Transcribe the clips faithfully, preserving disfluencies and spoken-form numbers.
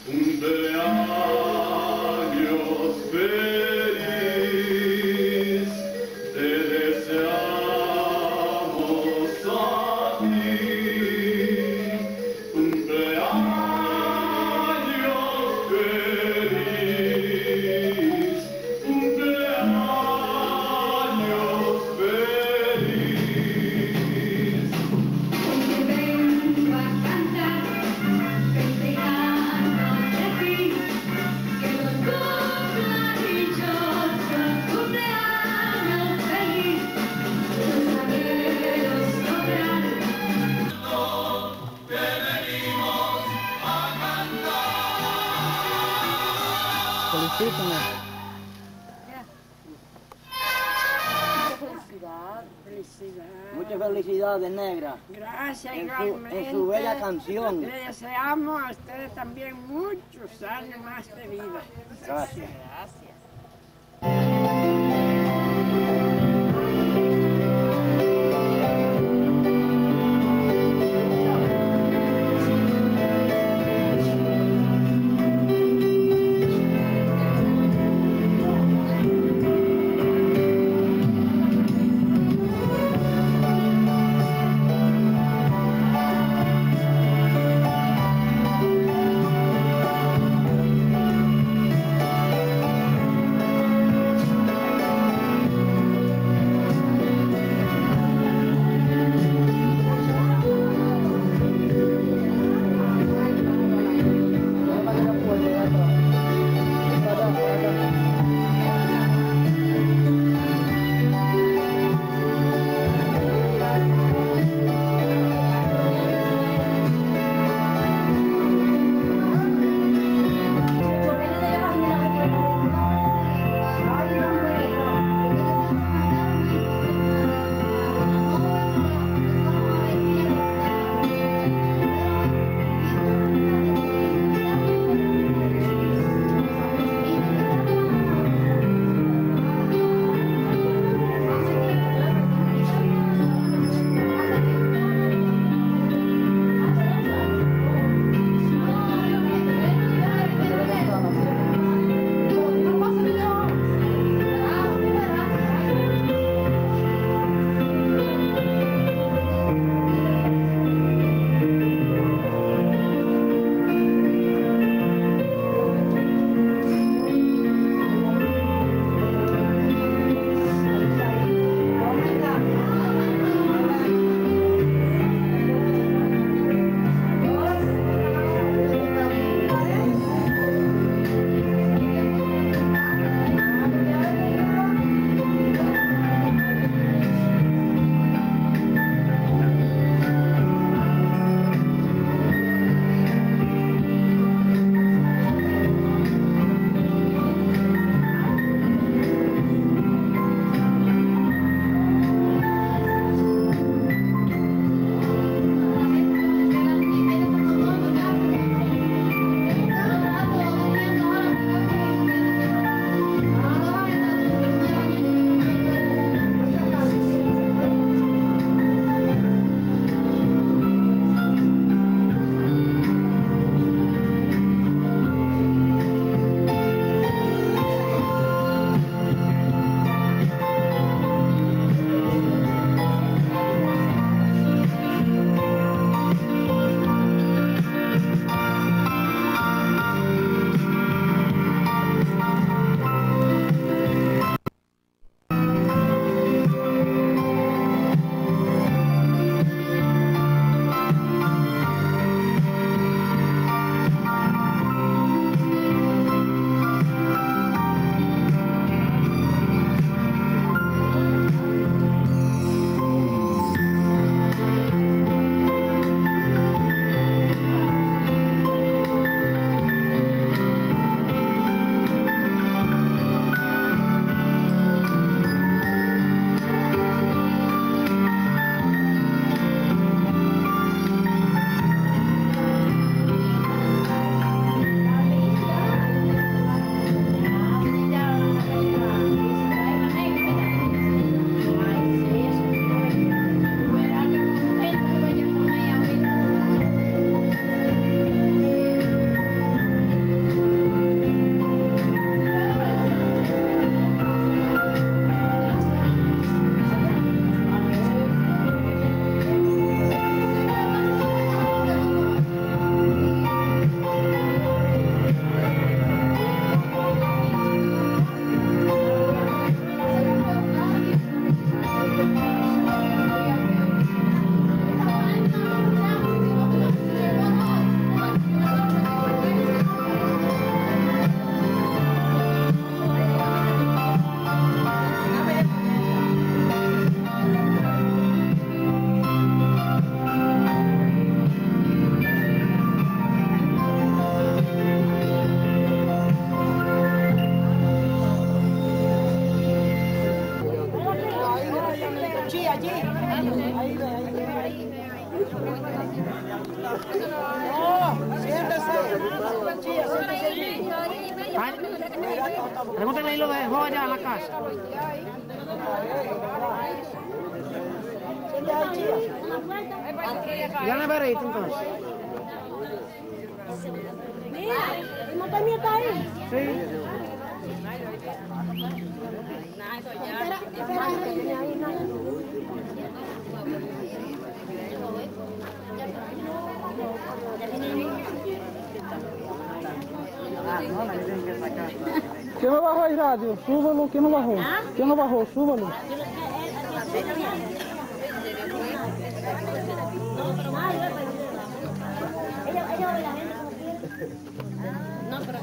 Cumpleaños feliz, te deseamos a ti. Cumpleaños feliz, cumpleaños feliz. Hoy vengo a cantar, festejándote a ti, que los cumpla dichoso, cumpleaños feliz, los anhelos lograr. Te venimos a cantar. Felicítame. Felicidad, felicidad. Muchas felicidades, negra. Gracias, En su, igualmente. en su bella canción. Le deseamos a ustedes también muchos años más de vida. Gracias. Gracias. Pregúntale ahí lo dejó allá en la casa. Ya no verito entonces. ¿El motor mío está ahí? Sí. ¿Quién no bajó el radio? Súbalo. ¿Quién no bajó? ¿Quién no bajó? Súbalo. No, pero...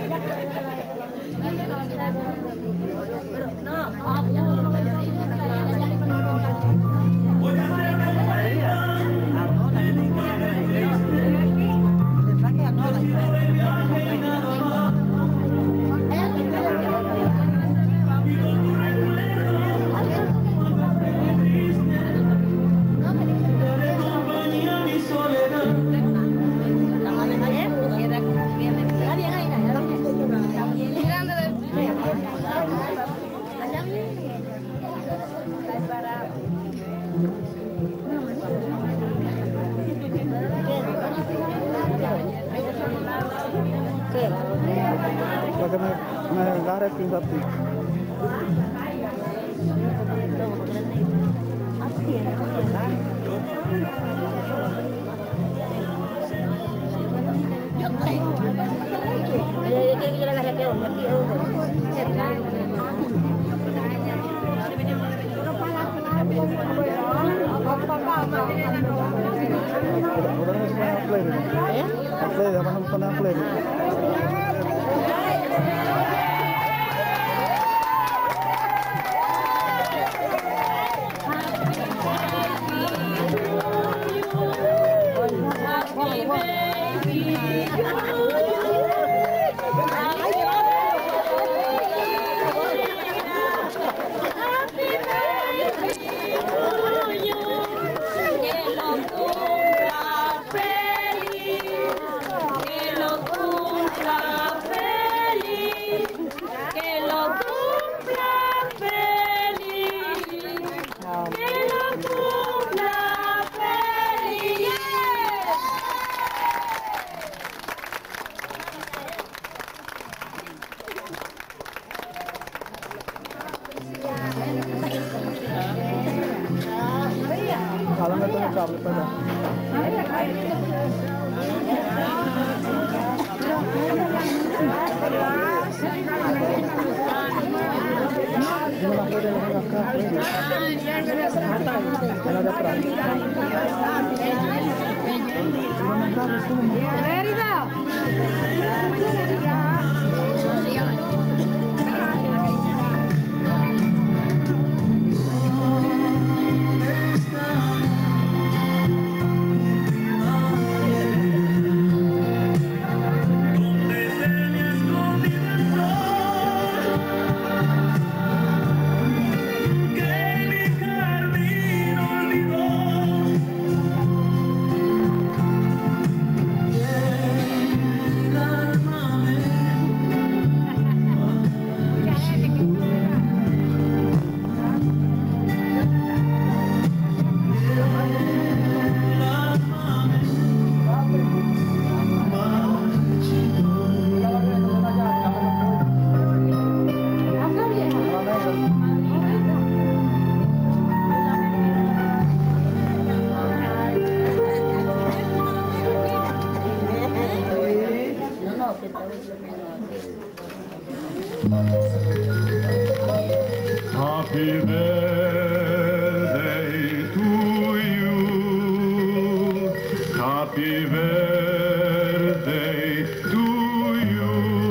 Para que me, me agarre aquí un ratito. Podemos poner a play. A play, vamos a poner a play. Ahora meto el cable para allá. No la puede dejar acá. La de atrás. Happy birthday to you. Happy birthday to you.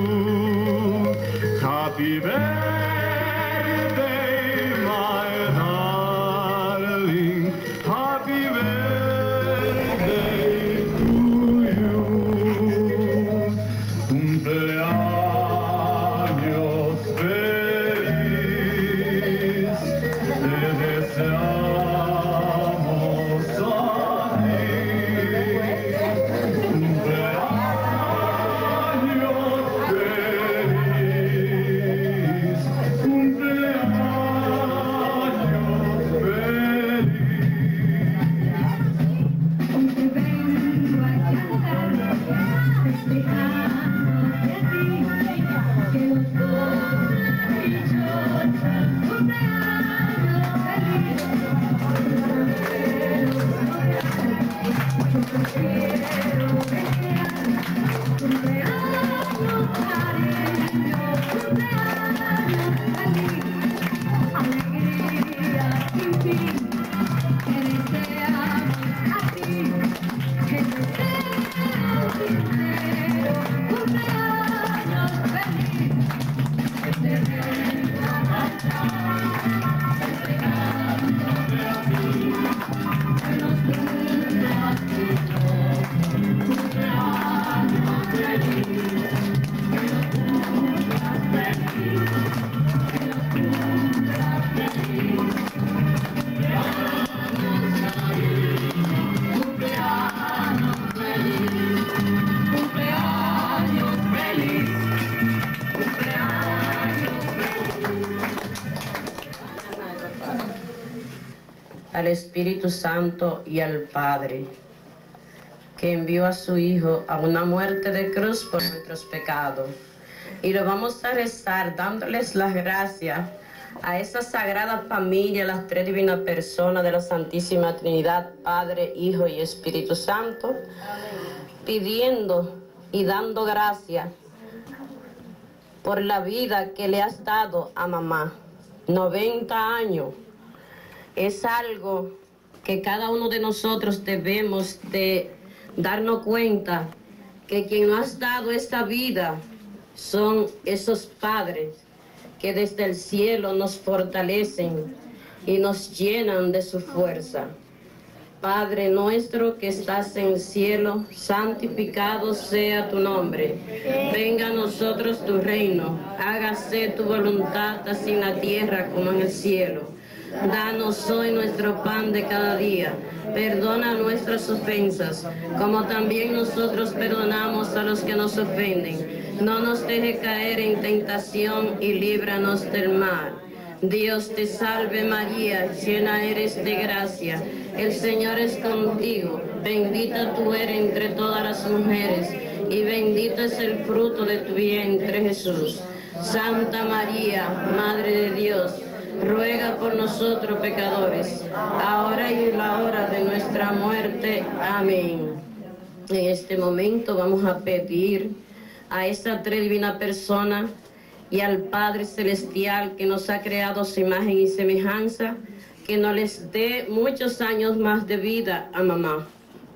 Happy birthday, my darling. Happy birthday to you. Cumpleaños feliz. al Espíritu Santo y al Padre, que envió a su Hijo a una muerte de cruz por nuestros pecados. Y lo vamos a rezar dándoles las gracias a esa sagrada familia, las tres divinas personas de la Santísima Trinidad, Padre, Hijo y Espíritu Santo, pidiendo y dando gracias por la vida que le has dado a mamá. noventa años es algo que cada uno de nosotros debemos de darnos cuenta que quien nos ha dado esta vida son esos padres que desde el cielo nos fortalecen y nos llenan de su fuerza. Padre nuestro que estás en el cielo, santificado sea tu nombre. Venga a nosotros tu reino, hágase tu voluntad así en la tierra como en el cielo. Danos hoy nuestro pan de cada día. Perdona nuestras ofensas, como también nosotros perdonamos a los que nos ofenden. No nos deje caer en tentación y líbranos del mal. Dios te salve María, llena eres de gracia. El Señor es contigo. Bendita tú eres entre todas las mujeres, y bendito es el fruto de tu vientre, Jesús. Santa María, Madre de Dios, ruega por nosotros pecadores, ahora y en la hora de nuestra muerte. Amén. En este momento vamos a pedir a esa tres divina persona y al Padre Celestial que nos ha creado su imagen y semejanza, que nos les dé muchos años más de vida a mamá.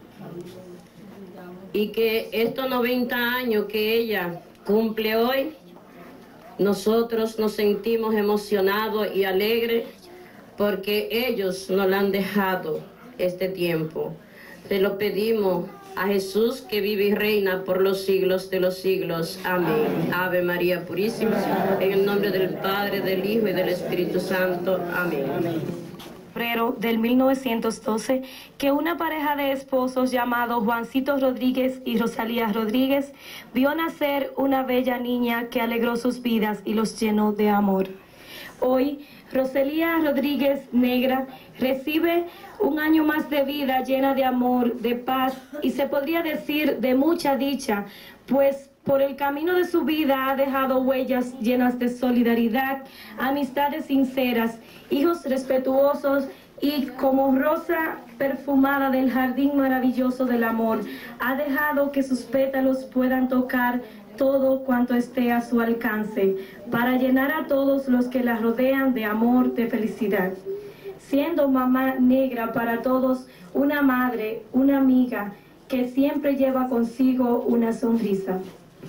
Y que estos noventa años que ella cumple hoy, nosotros nos sentimos emocionados y alegres porque ellos nos lo han dejado este tiempo. Se lo pedimos a Jesús que vive y reina por los siglos de los siglos. Amén. Ave María Purísima, en el nombre del Padre, del Hijo y del Espíritu Santo. Amén. Febrero del mil novecientos doce, que una pareja de esposos llamados Juancito Rodríguez y Rosalía Rodríguez vio nacer una bella niña que alegró sus vidas y los llenó de amor. Hoy, Rosalía Rodríguez Negra recibe un año más de vida llena de amor, de paz y se podría decir de mucha dicha, pues por el camino de su vida ha dejado huellas llenas de solidaridad, amistades sinceras, hijos respetuosos y como rosa perfumada del jardín maravilloso del amor, ha dejado que sus pétalos puedan tocar todo cuanto esté a su alcance, para llenar a todos los que la rodean de amor, de felicidad. Siendo mamá negra para todos una madre, una amiga, que siempre lleva consigo una sonrisa.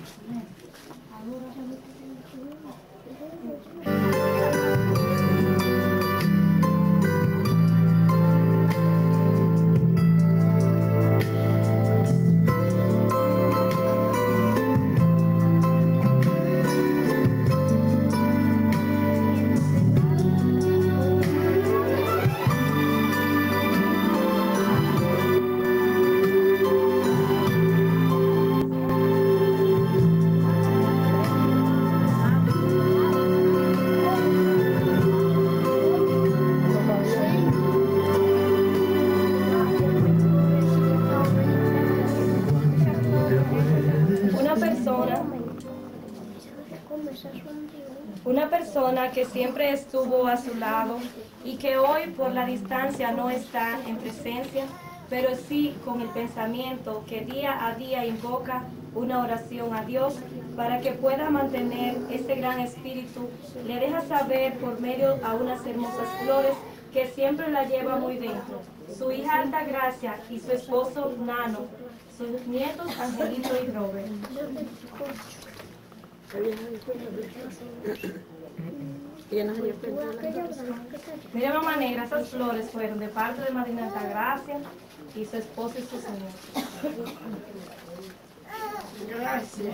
Una persona que siempre estuvo a su lado y que hoy por la distancia no está en presencia, pero sí con el pensamiento que día a día invoca una oración a Dios para que pueda mantener ese gran espíritu, le deja saber por medio a unas hermosas flores que siempre la lleva muy dentro, su hija Altagracia y su esposo Nano, sus nietos Angelito y Robert. Mira, mamá negra, esas flores fueron de parte de Madrina Altagracia y su esposo y sus nietos. Gracias.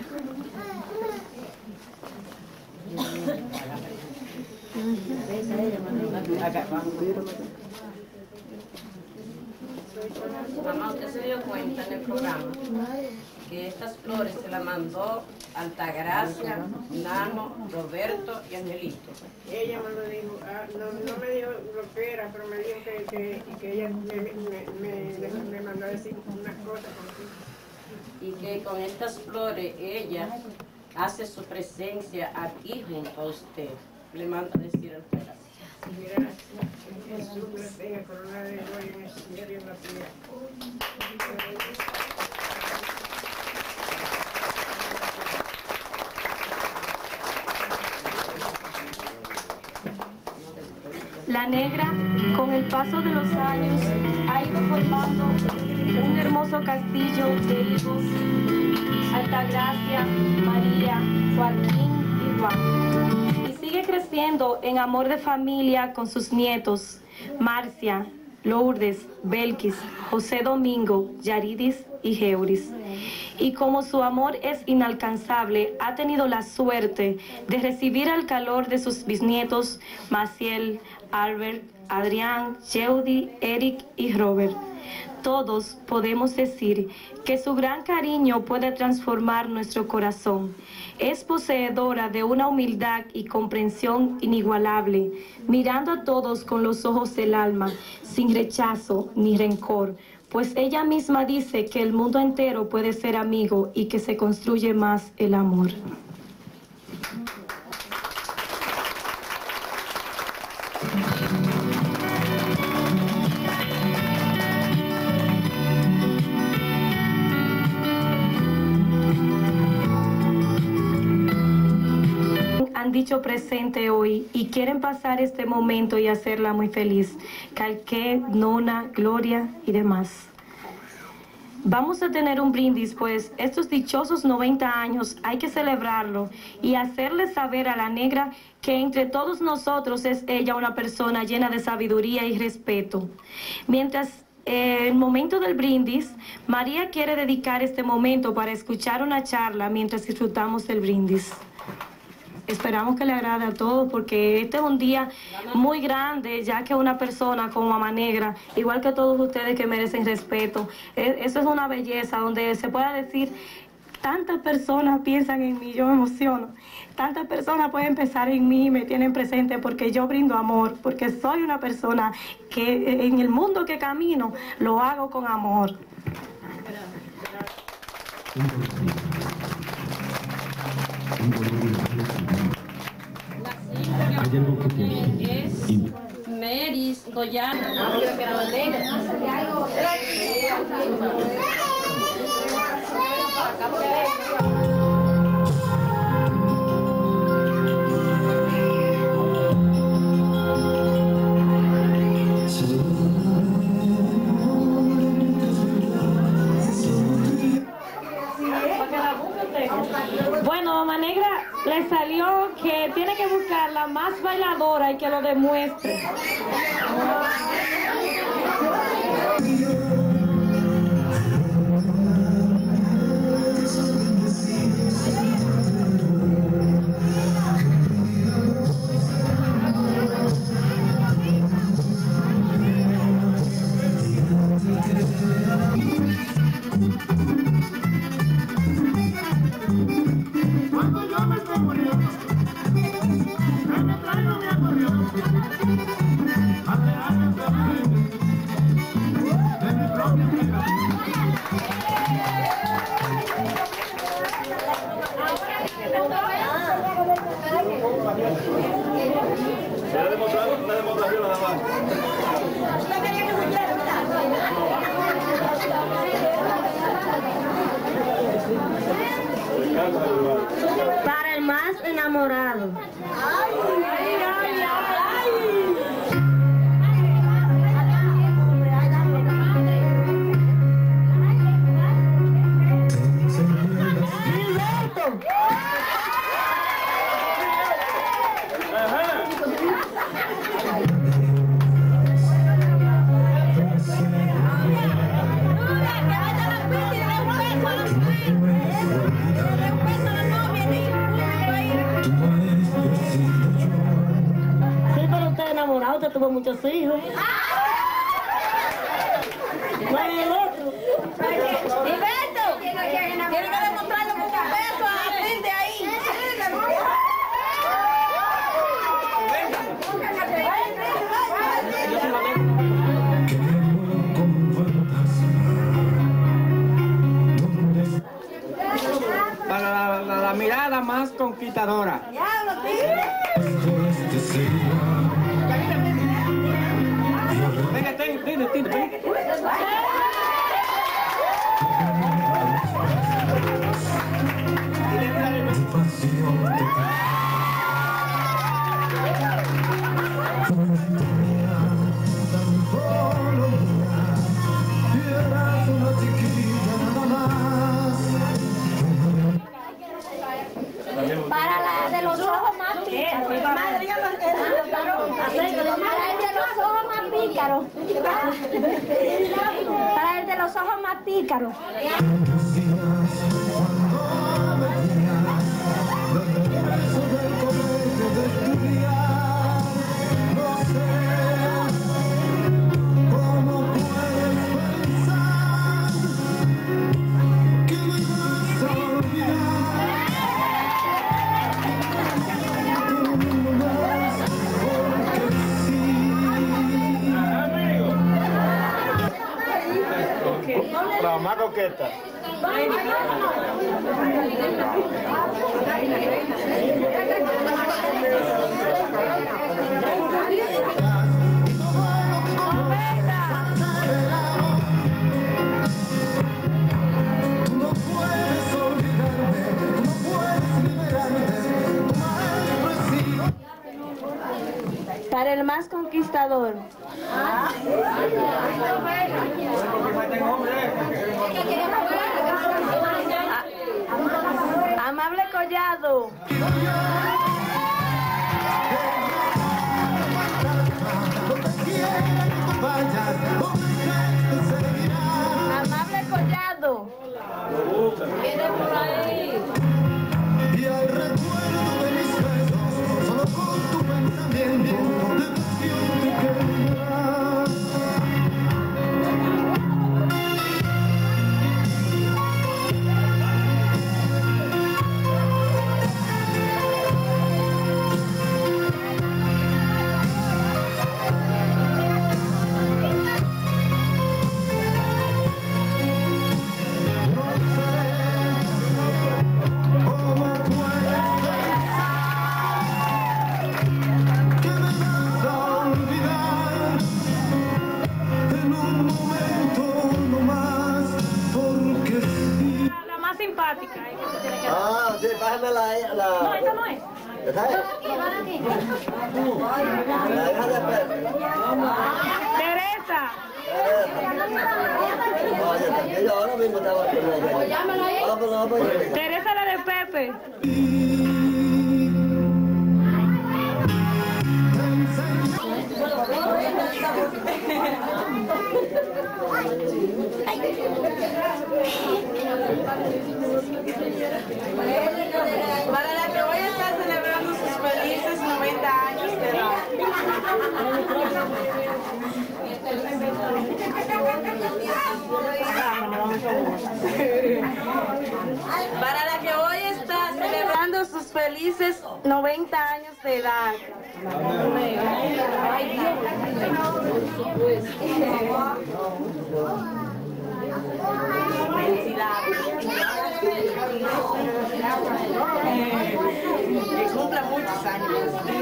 Mamá, ¿usted se dio cuenta en el programa que estas flores se las mandó Altagracia, Nano, Roberto y Angelito. Ella me lo dijo, ah, no, no me dijo lo que era, pero me dijo que, que, que ella me, me, me, me mandó a decir unas cosas contigo. Y que con estas flores ella hace su presencia aquí junto a usted. Le manda a decir al Altagracia. Gracias. Que Jesús les tenga corona de gloria en el cielo y en la tierra. La negra, con el paso de los años, ha ido formando un hermoso castillo de hijos: Altagracia, María, Joaquín y Juan. Y sigue creciendo en amor de familia con sus nietos, Marcia, Lourdes, Belkis, José Domingo, Yaridis y Geuris. Y como su amor es inalcanzable, ha tenido la suerte de recibir el calor de sus bisnietos Maciel, Albert, Adrián, Yeudi, Eric y Robert. Todos podemos decir que su gran cariño puede transformar nuestro corazón. Es poseedora de una humildad y comprensión inigualable, mirando a todos con los ojos del alma, sin rechazo ni rencor, pues ella misma dice que el mundo entero puede ser amigo y que se construye más el amor. Han dicho presente hoy y quieren pasar este momento y hacerla muy feliz. Calqué, Nona, Gloria y demás. Vamos a tener un brindis, pues estos dichosos noventa años hay que celebrarlo y hacerle saber a la negra que entre todos nosotros es ella una persona llena de sabiduría y respeto. Mientras eh, el momento del brindis, María quiere dedicar este momento para escuchar una charla mientras disfrutamos del brindis. Esperamos que le agrade a todos porque este es un día muy grande, ya que una persona como Mamá Negra, igual que todos ustedes que merecen respeto, eso es una belleza donde se pueda decir, tantas personas piensan en mí, yo me emociono, tantas personas pueden pensar en mí y me tienen presente porque yo brindo amor, porque soy una persona que en el mundo que camino lo hago con amor. Es Meris Goyana. Bueno, Mamá Negra le salió que tiene que buscar la más bailadora y que lo demuestre. Cuando yo me pongo nervioso, me me traigo mi acordeón, a reales de mi propia vida. Se ha demostrado una demostración nada más. Para el más enamorado. Usted tuvo muchos hijos. ¿Cuál es el otro? ¡Gilberto! para la, la, la mirada más conquistadora. Venga, ten, ten, ten, ten. Para la de los ojos más pícaros. Para el de los ojos más pícaros. Para el de los ojos más pícaros. La más coqueta. Para el más conquistador. Amable Collado. Amable Collado. Viene por ahí. Y al recuerdo de mis besos, solo con tu pensamiento, de pasión te quedarás. Ah, sí, bájame la... la... No, esta no es. ¿Esta es? La hija de Pepe. Teresa. Oye, yo ahora mismo estaba con ella. Vamos, vamos, vamos. Teresa la de Pepe. Para la que voy a estar celebrando sus felices noventa años de edad. Para la que hoy está celebrando sus felices noventa años de edad. Que cumpla muchos años.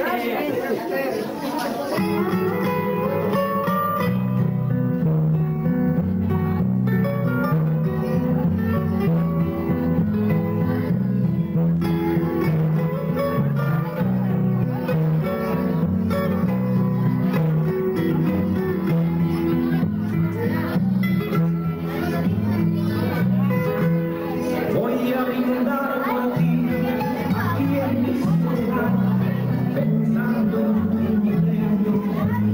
Voy a brindar por ti, aquí en mi soledad, pensando en ti, mi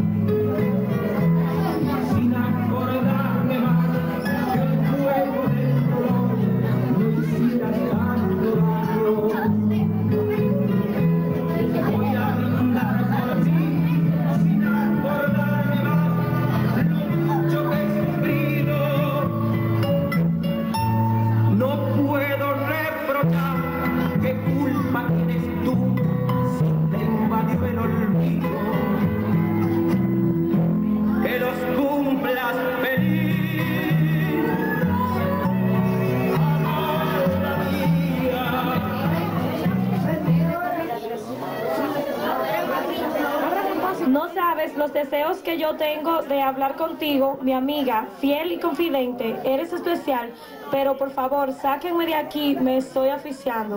pues los deseos que yo tengo de hablar contigo, mi amiga, fiel y confidente, eres especial, pero por favor, sáquenme de aquí, me estoy asfixiando.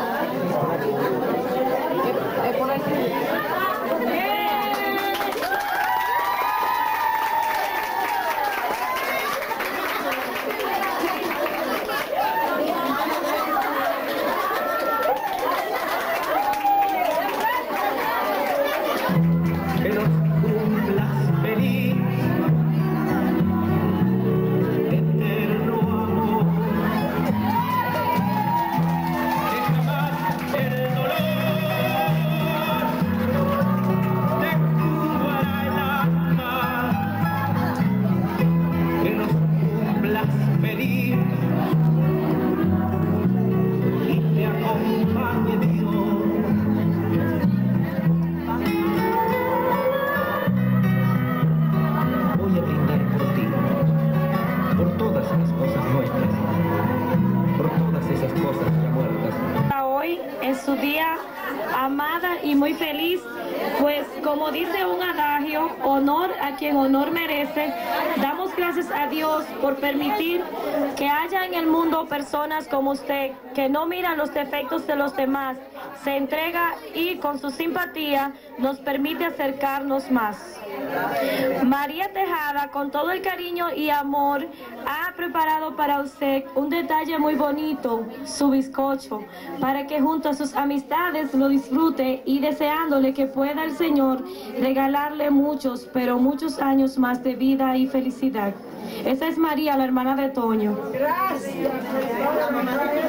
Su día amada y muy feliz, pues como dice un adagio, honor a quien honor merece. Damos gracias a Dios por permitir que haya en el mundo personas como usted que no miran los defectos de los demás, se entrega y con su simpatía nos permite acercarnos más. María Tejada, con todo el cariño y amor, ha preparado para usted un detalle muy bonito, su bizcocho, para que junto a sus amistades lo disfrute y deseándole que pueda el Señor regalarle muchos, pero muchos años más de vida y felicidad. Esa es María, la hermana de Toño. Gracias. La mamá de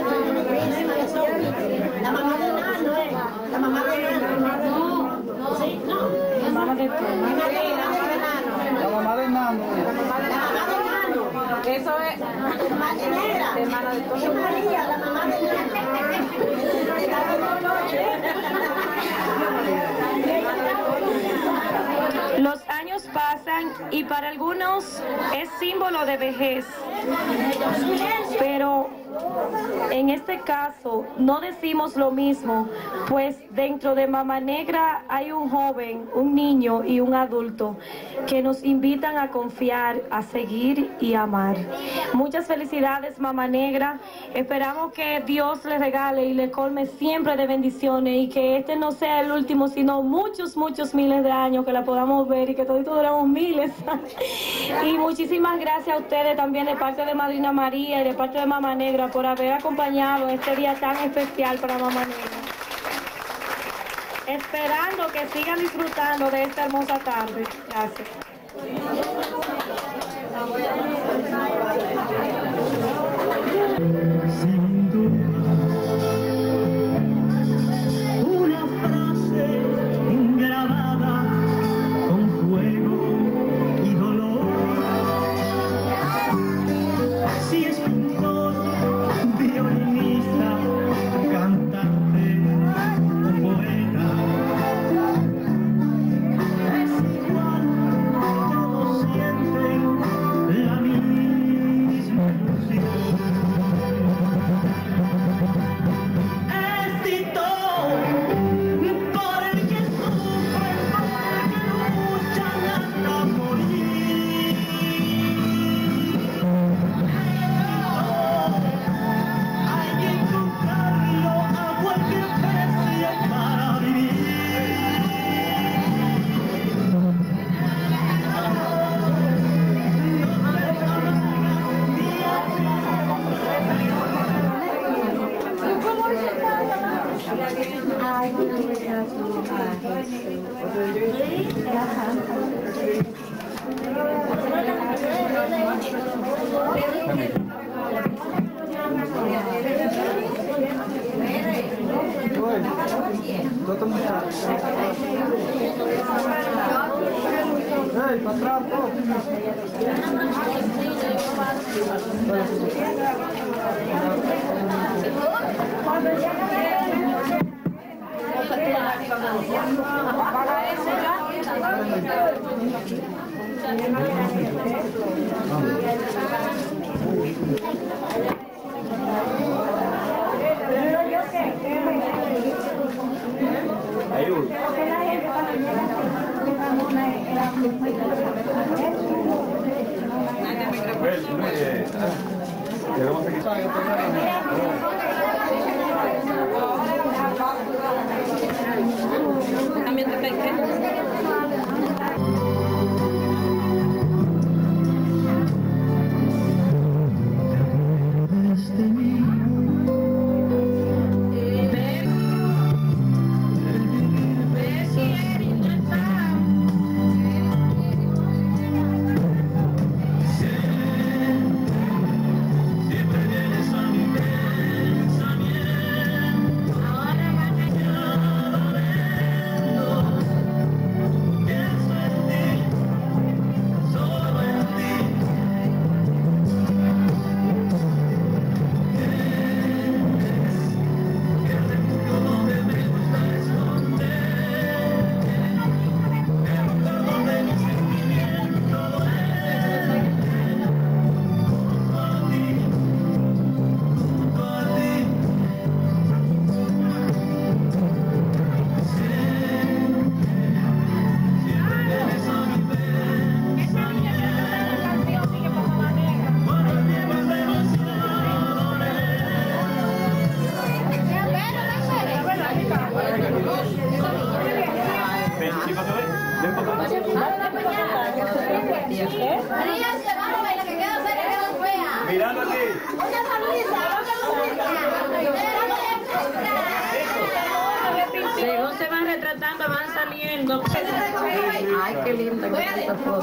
La mamá de Nano, ¿eh? La mamá de Nano. No, sí, no. La mamá de Toño. La mamá de Nano. La mamá de Nano. Eso es. La hermana de Toño. María, la mamá de Los años pasan y para algunos es símbolo de vejez, pero en este caso no decimos lo mismo, pues dentro de Mama Negra hay un joven, un niño y un adulto que nos invitan a confiar, a seguir y amar. Muchas felicidades, Mama Negra. Esperamos que Dios le regale y le colme siempre de bendiciones y que este no sea el último, sino muchos, muchos miles de años que la podamos ver y que todos duramos miles. Y muchísimas gracias a ustedes también de parte de Madrina María y de parte de Mama Negra por haber acompañado este día tan especial para Mama Negra. Esperando que sigan disfrutando de esta hermosa tarde. Gracias. Sin duda, una frase grabada con fuego y dolor. Si es pintor, violinista, cantante o poeta, es igual, todos sienten la misma emoción. Es Tito, por el que sufre, por el que luchan hasta morir. Hay que encontrarlo a cualquier precio para vivir. Hey, para atrás, todo. Ayúdame. Mirando aquí. Según se van retratando, van saliendo. Ay, qué linda que es esta foto.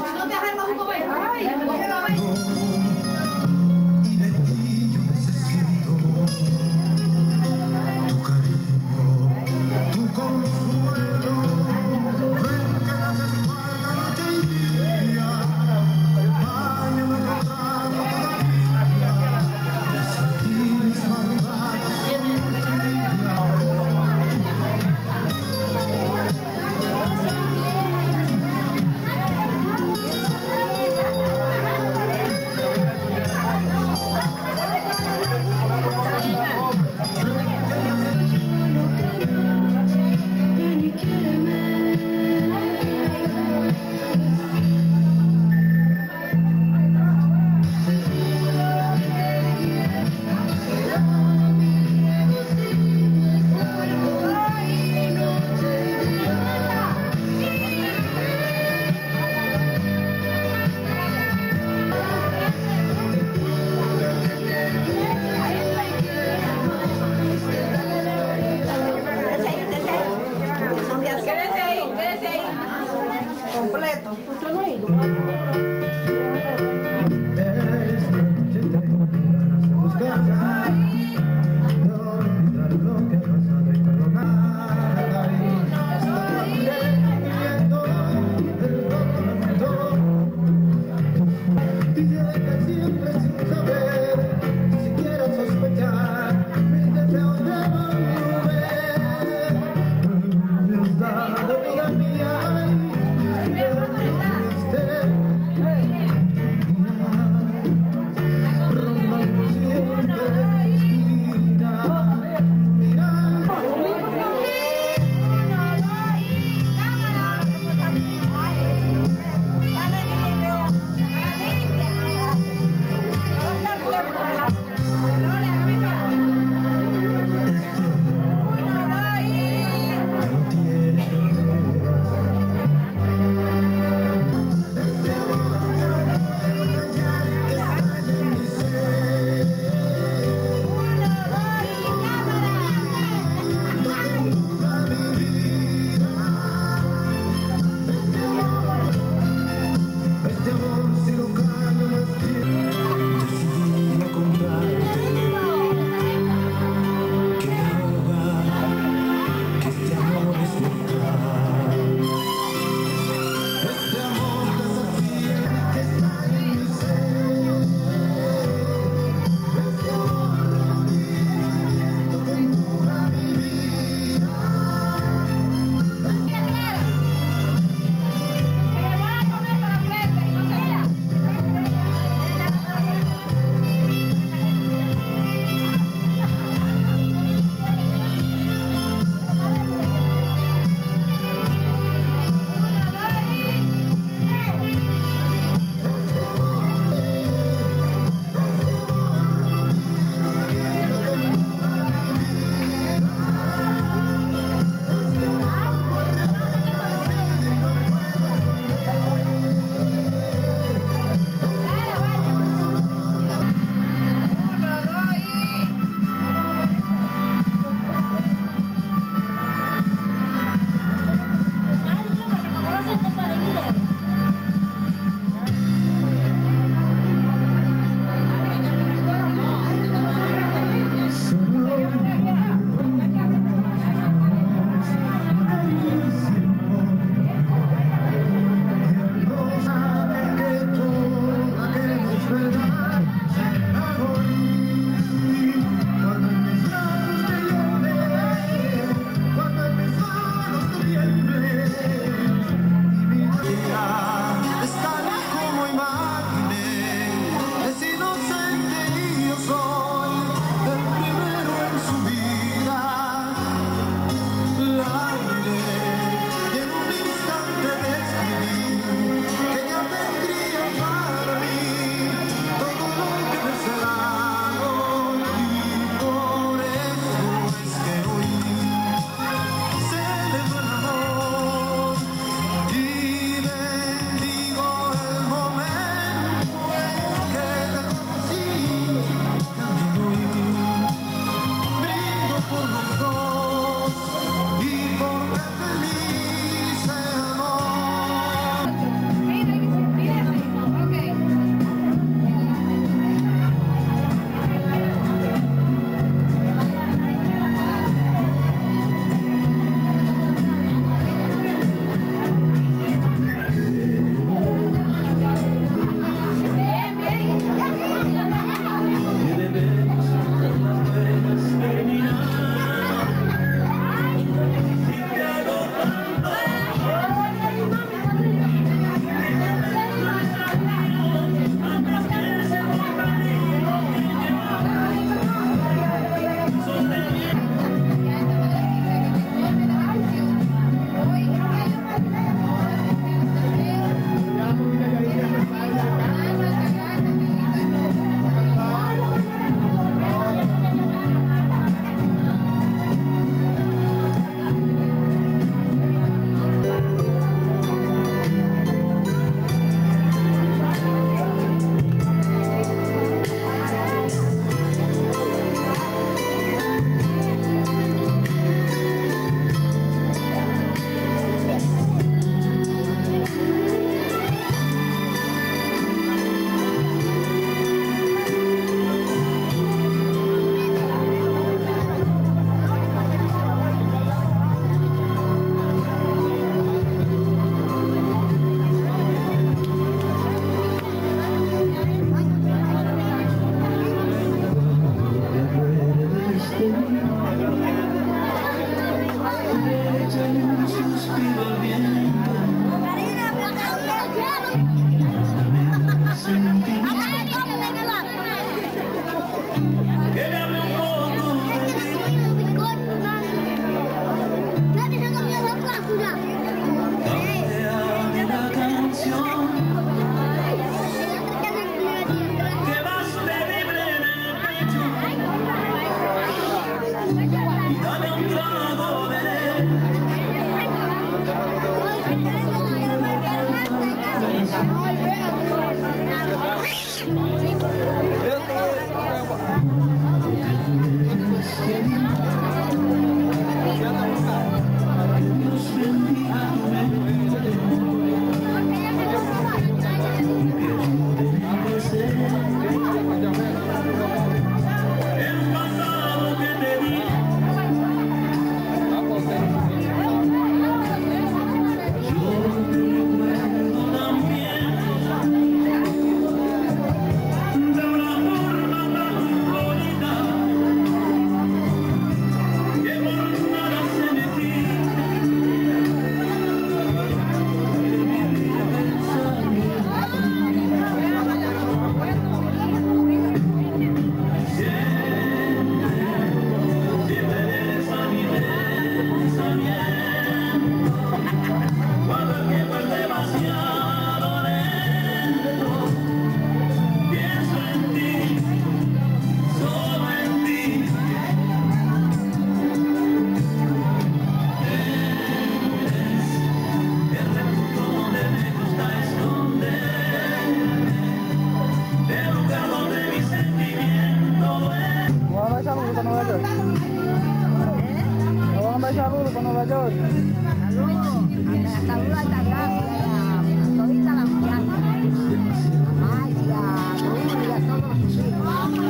Manda saludos para Nueva York. Saludos. Saludos a Altagracia, a todita la muchacha, a Maya, a Luz y a todos los hijos.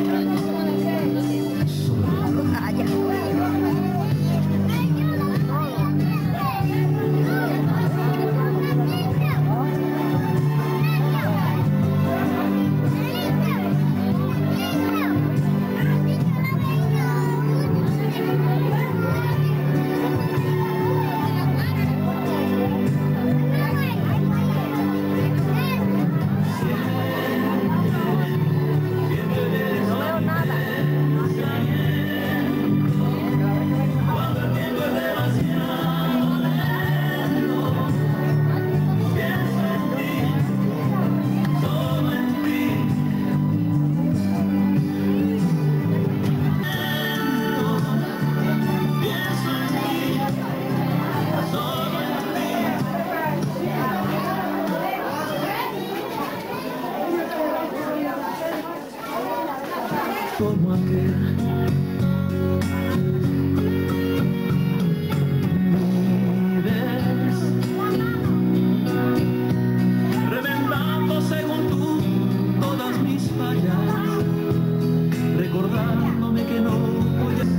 Saludos a allá. Como aquel vives reventando según tú todas mis fallas, recordándome que no voy a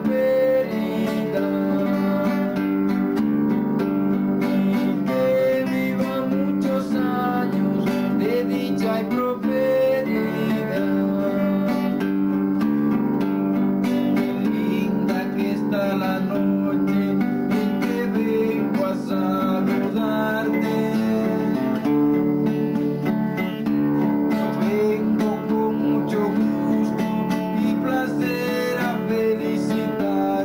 prosperidad y que viva muchos años de dicha y prosperidad. Qué linda que está la noche en que vengo a saludarte. Vengo con mucho gusto y placer a felicitar.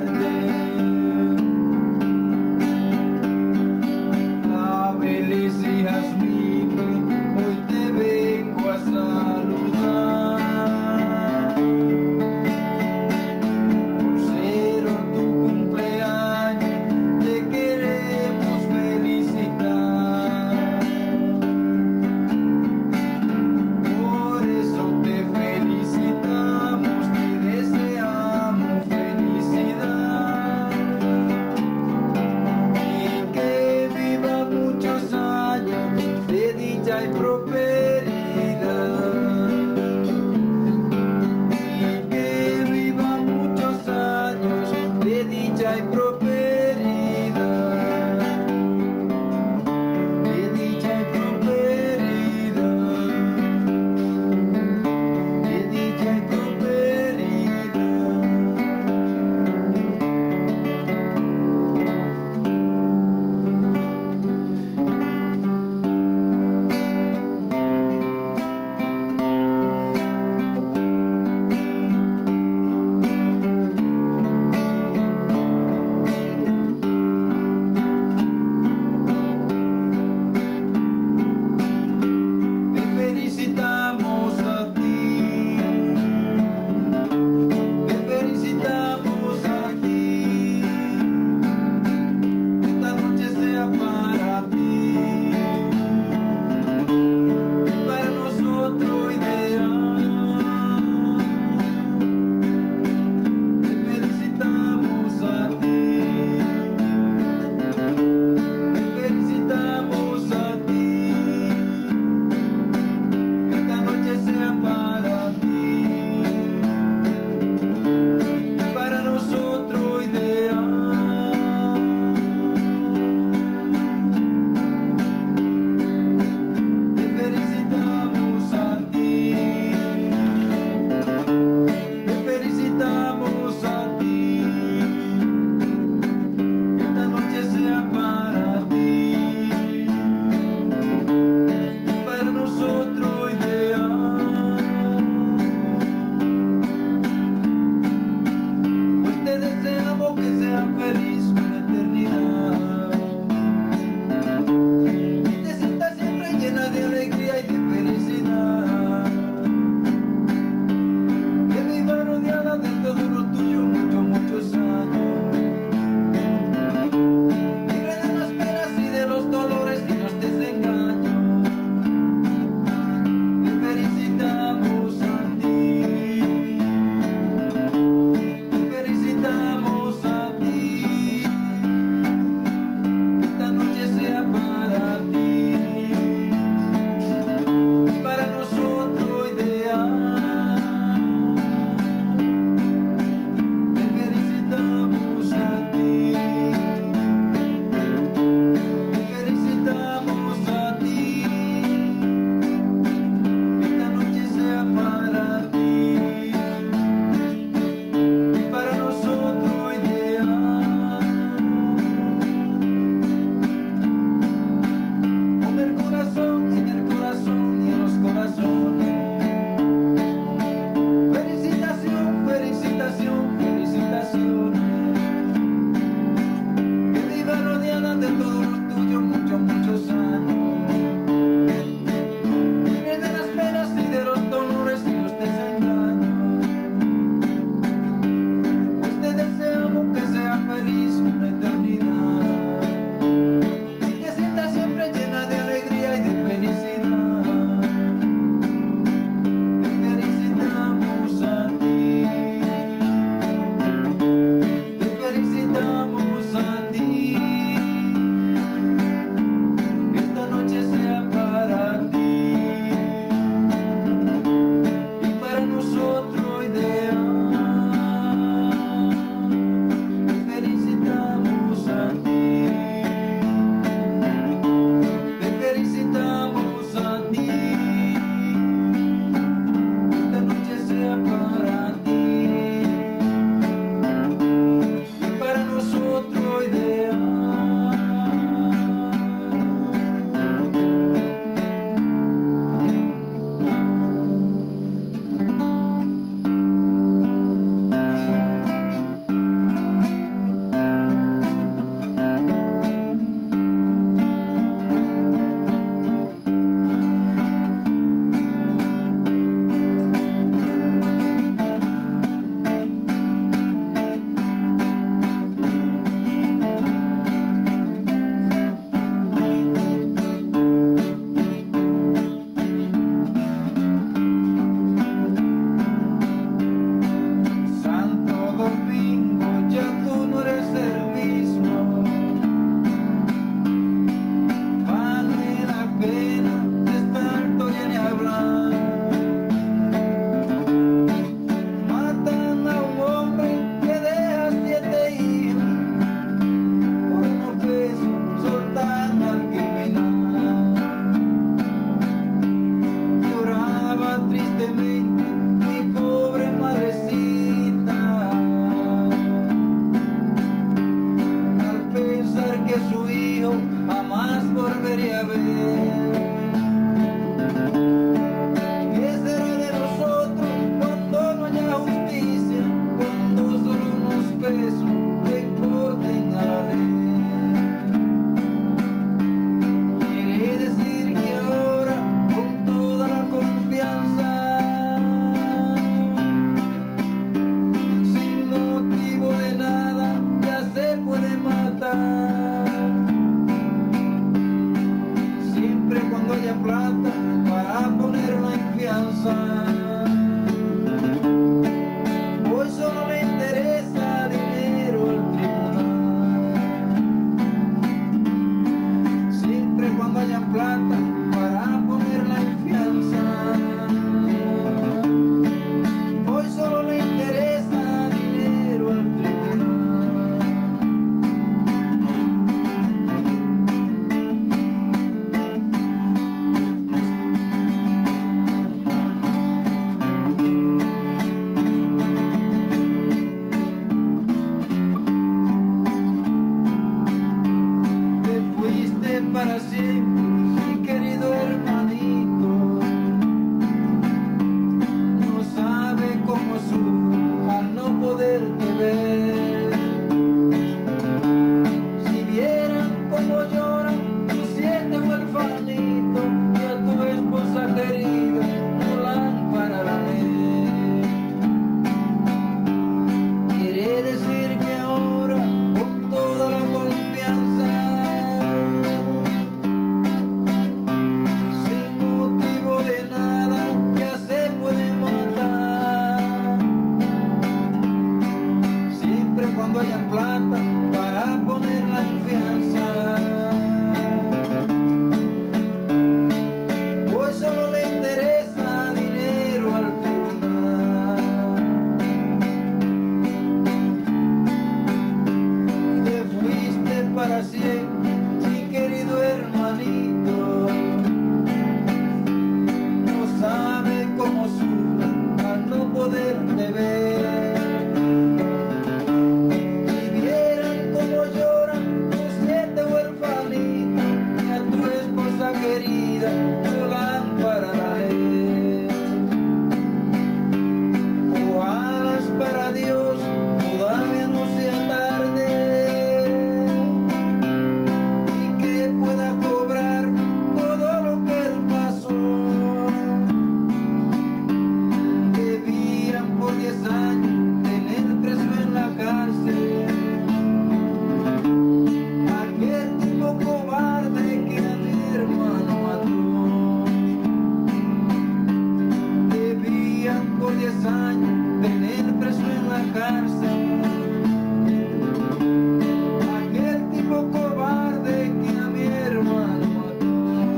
cuando haya plata para ponerla en fianza. Hoy solo le interesa dinero al final. Te fuiste para siempre, mi querido hermanito. No sabe cómo sufre al no poderte ver. Querida, tu lámpara la ley. Oh, alas para Dios, todavía no sea tarde, y que pueda cobrar todo lo que él pasó. Debían por diez años tener preso en la cárcel aquel tipo cobarde que a mi hermano mató. Debían por diez años tener preso en la cárcel aquel tipo cobarde que a mi hermano mató.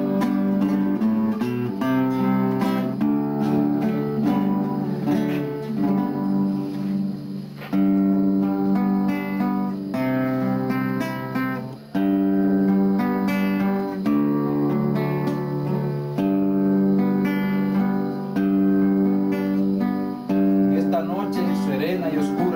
Serena y oscura,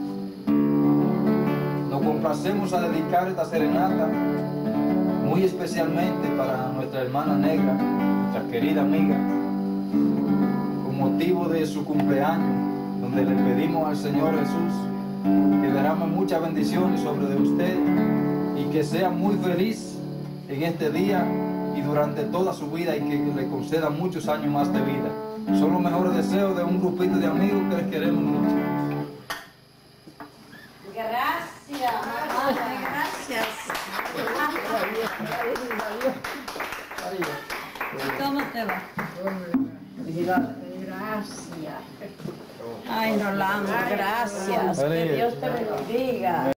nos complacemos a dedicar esta serenata muy especialmente para nuestra hermana negra, nuestra querida amiga, con motivo de su cumpleaños, donde le pedimos al Señor Jesús que derrame muchas bendiciones sobre de usted y que sea muy feliz en este día y durante toda su vida, y que le conceda muchos años más de vida. Son los mejores deseos de un grupito de amigos que les queremos mucho. Gracias, gracias. ¿Cómo te va? Gracias. Ay, Rolando, gracias. Que Dios te bendiga.